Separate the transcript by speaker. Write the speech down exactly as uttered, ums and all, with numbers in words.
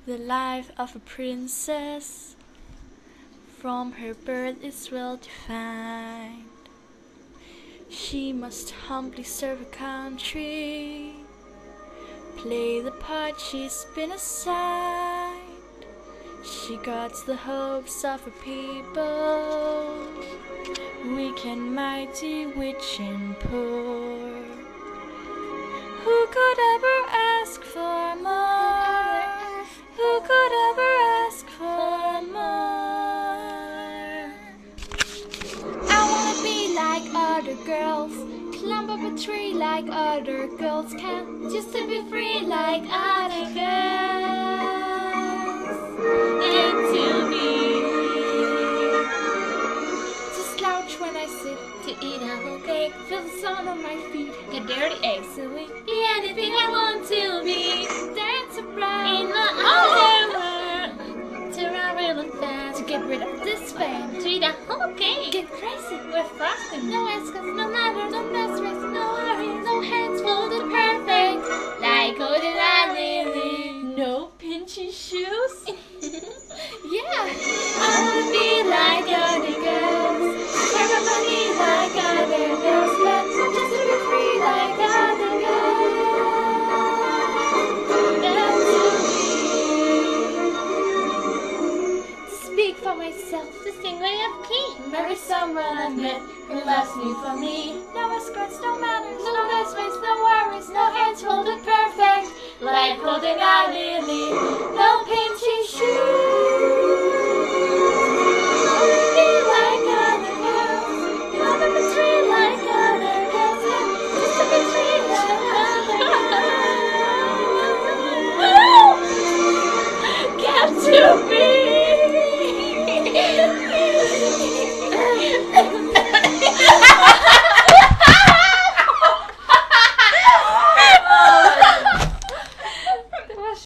Speaker 1: The life of a princess from her birth is well defined. She must humbly serve her country, play the part she's been assigned. She guards the hopes of her people, weak and mighty, rich and poor. Who could ever ask for more? Who could ever ask for more? I wanna be like other girls, climb up a tree like other girls can, just to be free like other girls, and to be to slouch when I sit, to eat a whole cake, feel the sun on my feet, get dirty eggs, so we be anything I want to be, dance around in my underwear, to run real fast, to get rid of this fame, to eat a whole cake, get crazy with frosting, no escorts, no never, no mess race, no worries, no hands folded perfect, like golden eye lily, no pinchy shoes. Yeah, I wanna be like other girls, everybody like other girls, but just to be free like other girls, and to speak for myself, to sing way up key, marry someone I met who loves me for me. No escorts, no manners, no nice ways, no worries, no hands folded perfect, like golden eye lily, no pinchy shoes. Be like other girls, climb up a tree like other girls, just to be free like other girls. Get to be.